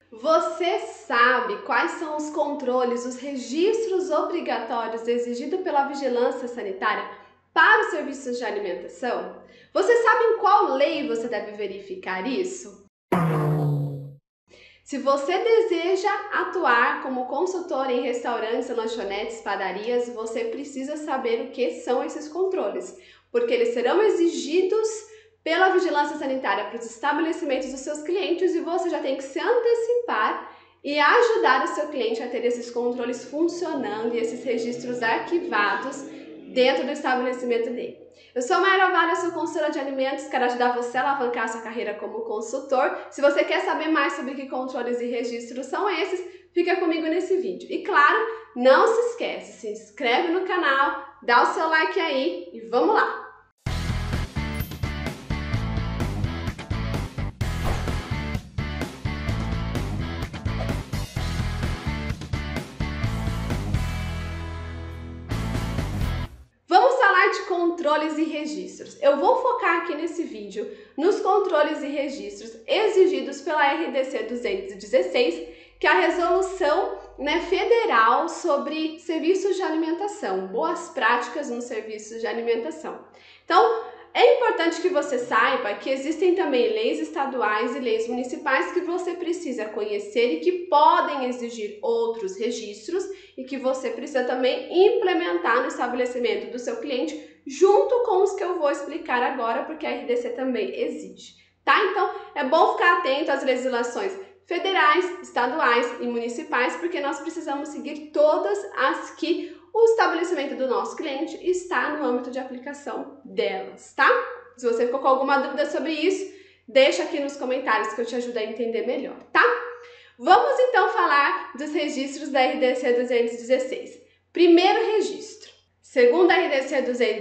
Você sabe quais são os controles, os registros obrigatórios exigidos pela vigilância sanitária para os serviços de alimentação? Você sabe em qual lei você deve verificar isso? Se você deseja atuar como consultor em restaurantes, lanchonetes, padarias, você precisa saber o que são esses controles, porque eles serão exigidos pela vigilância sanitária para os estabelecimentos dos seus clientes e você já tem que se antecipar e ajudar o seu cliente a ter esses controles funcionando e esses registros arquivados dentro do estabelecimento dele. Eu sou a Mayra Vale, sou consultora de alimentos, quero ajudar você a alavancar a sua carreira como consultor. Se você quer saber mais sobre que controles e registros são esses, fica comigo nesse vídeo. E claro, não se esquece, se inscreve no canal, dá o seu like aí e vamos lá! Vamos falar de controles e registros. Eu vou focar aqui nesse vídeo nos controles e registros exigidos pela RDC 216, que é a resolução federal sobre serviços de alimentação, boas práticas nos serviços de alimentação. Então, é importante que você saiba que existem também leis estaduais e leis municipais que você precisa conhecer e que podem exigir outros registros e que você precisa também implementar no estabelecimento do seu cliente junto com os que eu vou explicar agora, porque a RDC também exige, tá? Então, é bom ficar atento às legislações federais, estaduais e municipais, porque nós precisamos seguir todas as que o estabelecimento do nosso cliente está no âmbito de aplicação delas, tá? Se você ficou com alguma dúvida sobre isso, deixa aqui nos comentários que eu te ajudo a entender melhor, tá? Vamos então falar dos registros da RDC 216. Primeiro registro. Segundo a RDC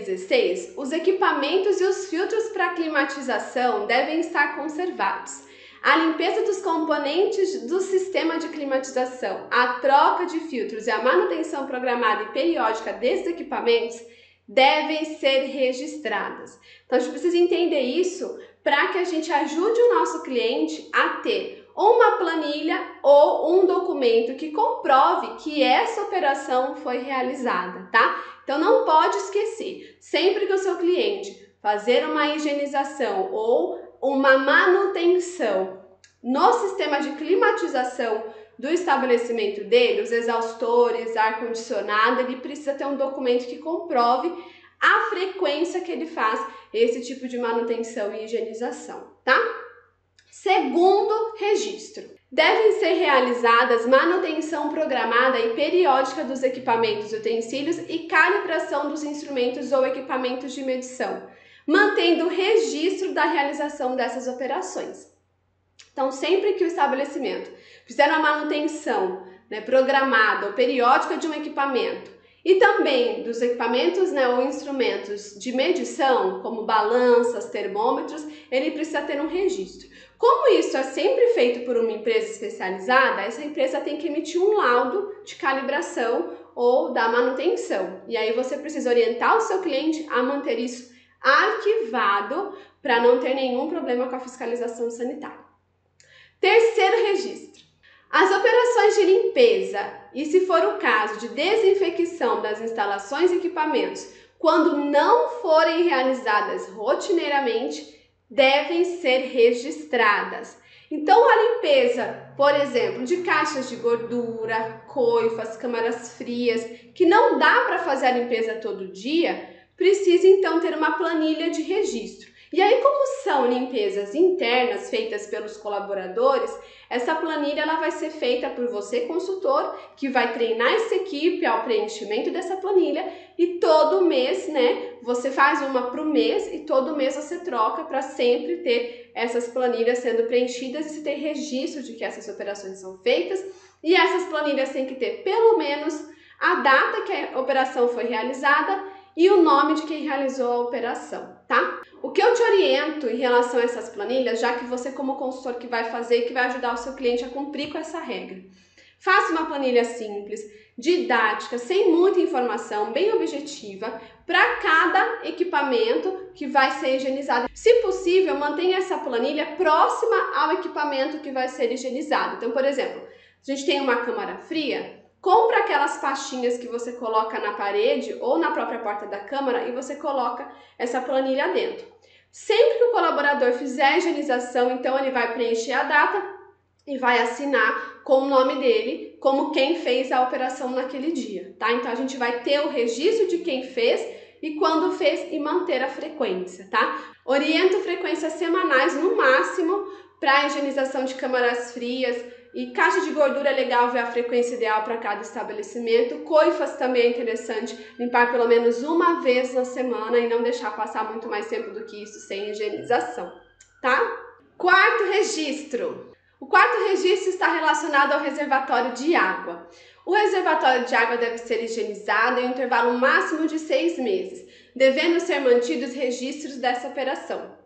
216, os equipamentos e os filtros para climatização devem estar conservados. A limpeza dos componentes do sistema de climatização, a troca de filtros e a manutenção programada e periódica desses equipamentos devem ser registradas. Então a gente precisa entender isso para que a gente ajude o nosso cliente a ter uma planilha ou um documento que comprove que essa operação foi realizada, tá? Então não pode esquecer, sempre que o seu cliente fazer uma higienização ou uma manutenção no sistema de climatização do estabelecimento dele, os exaustores, ar-condicionado, ele precisa ter um documento que comprove a frequência que ele faz esse tipo de manutenção e higienização, tá? Segundo registro. Devem ser realizadas manutenção programada e periódica dos equipamentos e utensílios e calibração dos instrumentos ou equipamentos de medição, mantendo registro da realização dessas operações. Então, sempre que o estabelecimento fizer uma manutenção programada ou periódica de um equipamento e também dos equipamentos ou instrumentos de medição, como balanças, termômetros, ele precisa ter um registro. Como isso é sempre feito por uma empresa especializada, essa empresa tem que emitir um laudo de calibração ou da manutenção. E aí você precisa orientar o seu cliente a manter isso arquivado para não ter nenhum problema com a fiscalização sanitária. Terceiro registro. As operações de limpeza e, se for o caso, de desinfecção das instalações e equipamentos, quando não forem realizadas rotineiramente, devem ser registradas. Então, a limpeza, por exemplo, de caixas de gordura, coifas, câmaras frias, que não dá para fazer a limpeza todo dia, precisa então ter uma planilha de registro. E aí, como são limpezas internas feitas pelos colaboradores, essa planilha ela vai ser feita por você, consultor, que vai treinar essa equipe ao preenchimento dessa planilha e todo mês, você faz uma para o mês e todo mês você troca para sempre ter essas planilhas sendo preenchidas e se ter registro de que essas operações são feitas. E essas planilhas têm que ter pelo menos a data que a operação foi realizada e o nome de quem realizou a operação, tá? O que eu te oriento em relação a essas planilhas, já que você como consultor que vai fazer e que vai ajudar o seu cliente a cumprir com essa regra. Faça uma planilha simples, didática, sem muita informação, bem objetiva, para cada equipamento que vai ser higienizado. Se possível, mantenha essa planilha próxima ao equipamento que vai ser higienizado. Então, por exemplo, se a gente tem uma câmara fria, compra aquelas pastinhas que você coloca na parede ou na própria porta da câmara e você coloca essa planilha dentro. Sempre que o colaborador fizer a higienização, então ele vai preencher a data e vai assinar com o nome dele como quem fez a operação naquele dia, tá? Então a gente vai ter o registro de quem fez e quando fez e manter a frequência, tá? Oriento frequências semanais no máximo para a higienização de câmaras frias e caixa de gordura é legal ver a frequência ideal para cada estabelecimento. Coifas também é interessante limpar pelo menos uma vez na semana e não deixar passar muito mais tempo do que isso sem higienização, tá? Quarto registro. O quarto registro está relacionado ao reservatório de água. O reservatório de água deve ser higienizado em um intervalo máximo de 6 meses, devendo ser mantidos registros dessa operação.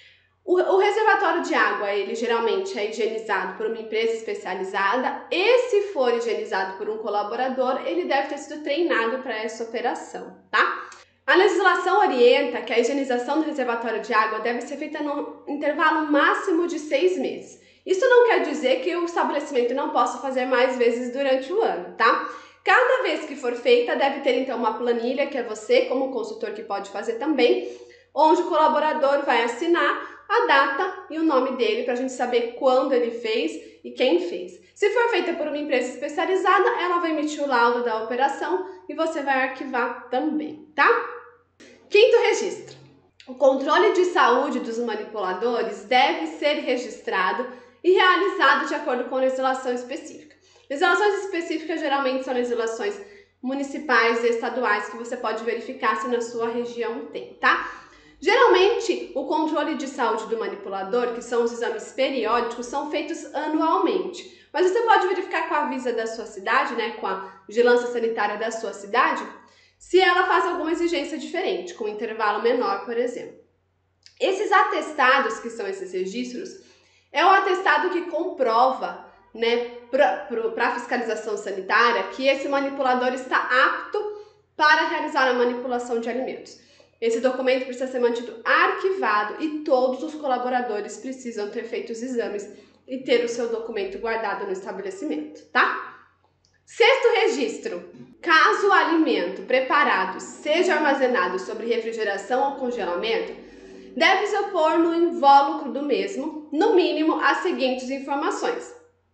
O reservatório de água, ele geralmente é higienizado por uma empresa especializada e se for higienizado por um colaborador, ele deve ter sido treinado para essa operação, tá? A legislação orienta que a higienização do reservatório de água deve ser feita no intervalo máximo de 6 meses. Isso não quer dizer que o estabelecimento não possa fazer mais vezes durante o ano, tá? Cada vez que for feita, deve ter então uma planilha, que é você, como consultor, que pode fazer também, onde o colaborador vai assinar a data e o nome dele para a gente saber quando ele fez e quem fez. Se for feita por uma empresa especializada, ela vai emitir o laudo da operação e você vai arquivar também, tá? Quinto registro. O controle de saúde dos manipuladores deve ser registrado e realizado de acordo com legislação específica. Legislações específicas geralmente são legislações municipais e estaduais que você pode verificar se na sua região tem, tá? Geralmente, o controle de saúde do manipulador, que são os exames periódicos, são feitos anualmente. Mas você pode verificar com a Visa da sua cidade, né, com a vigilância sanitária da sua cidade, se ela faz alguma exigência diferente, com um intervalo menor, por exemplo. Esses atestados, que são esses registros, é o atestado que comprova, né, para a fiscalização sanitária que esse manipulador está apto para realizar a manipulação de alimentos. Esse documento precisa ser mantido arquivado e todos os colaboradores precisam ter feito os exames e ter o seu documento guardado no estabelecimento, tá? Sexto registro. Caso o alimento preparado seja armazenado sob refrigeração ou congelamento, deve-se opor no invólucro do mesmo, no mínimo, as seguintes informações: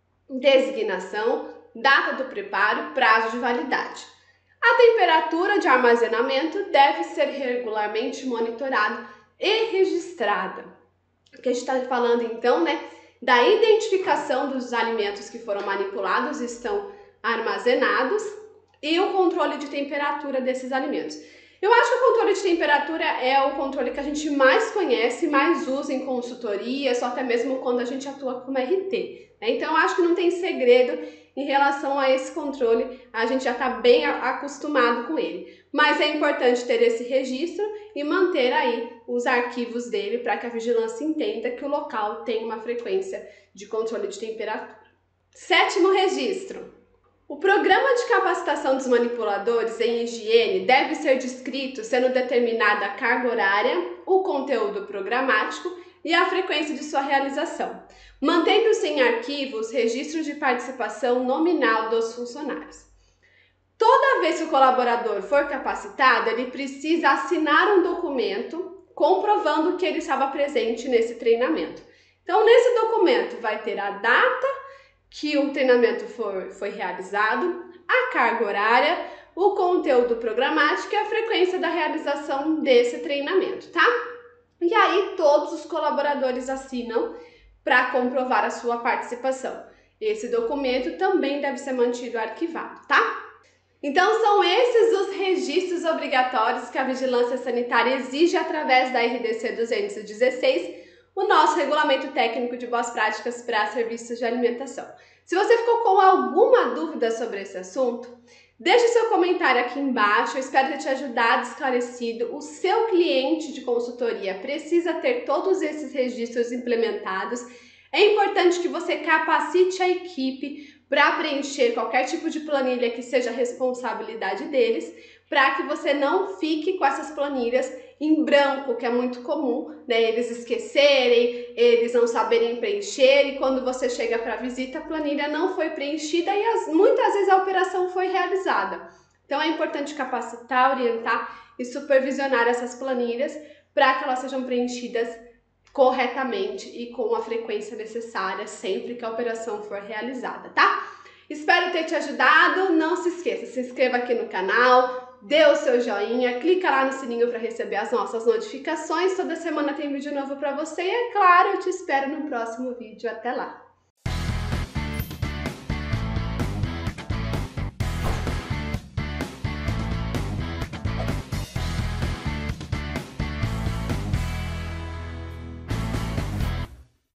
designação, data do preparo, prazo de validade. A temperatura de armazenamento deve ser regularmente monitorada e registrada. Porque a gente está falando então, né, da identificação dos alimentos que foram manipulados e estão armazenados e o controle de temperatura desses alimentos. Eu acho que o controle de temperatura é o controle que a gente mais conhece, mais usa em consultorias, ou até mesmo quando a gente atua como RT. Então, eu acho que não tem segredo em relação a esse controle, a gente já está bem acostumado com ele. Mas é importante ter esse registro e manter aí os arquivos dele para que a vigilância entenda que o local tem uma frequência de controle de temperatura. Sétimo registro. O programa de capacitação dos manipuladores em higiene deve ser descrito sendo determinada a carga horária, o conteúdo programático e a frequência de sua realização, mantendo-se em arquivos registros de participação nominal dos funcionários. Toda vez que o colaborador for capacitado, ele precisa assinar um documento comprovando que ele estava presente nesse treinamento. Então, nesse documento vai ter a data que o treinamento foi realizado, a carga horária, o conteúdo programático e a frequência da realização desse treinamento, tá? E aí todos os colaboradores assinam para comprovar a sua participação. Esse documento também deve ser mantido arquivado, tá? Então são esses os registros obrigatórios que a Vigilância Sanitária exige através da RDC 216, o nosso Regulamento Técnico de Boas Práticas para Serviços de Alimentação. Se você ficou com alguma dúvida sobre esse assunto, deixe seu comentário aqui embaixo, eu espero ter te ajudado, esclarecido. O seu cliente de consultoria precisa ter todos esses registros implementados. É importante que você capacite a equipe para preencher qualquer tipo de planilha que seja responsabilidade deles, para que você não fique com essas planilhas em branco, que é muito comum, né? Eles esquecerem, eles não saberem preencher, e quando você chega para a visita, a planilha não foi preenchida e muitas vezes a operação foi realizada. Então é importante capacitar, orientar e supervisionar essas planilhas para que elas sejam preenchidas corretamente e com a frequência necessária sempre que a operação for realizada, tá? Espero ter te ajudado. Não se esqueça, se inscreva aqui no canal, dê o seu joinha, clica lá no sininho para receber as nossas notificações. Toda semana tem vídeo novo para você e, é claro, eu te espero no próximo vídeo. Até lá!